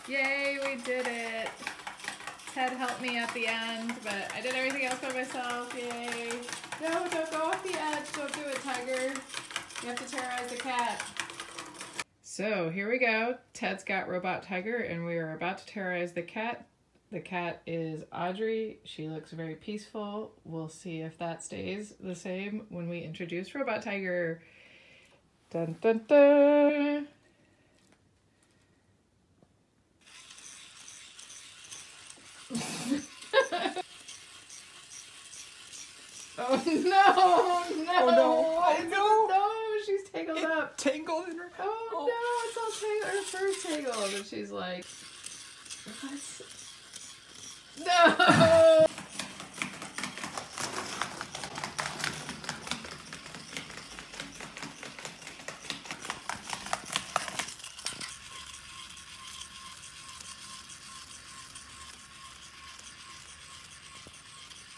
Yay, we did it. Ted helped me at the end, but I did everything else by myself. Yay. No, don't go off the edge. Don't do it, Tiger. You have to terrorize the cat. So here we go. Ted's got Robot Tiger, and we are about to terrorize the cat. The cat is Audrey. She looks very peaceful. We'll see if that stays the same when we introduce Robot Tiger. Dun dun dun! Oh no! No! Oh no! Oh no! No! She's tangled up. Tangled in her. Oh no! It's all tangled. Her fur's tangled, and she's like, "What? No!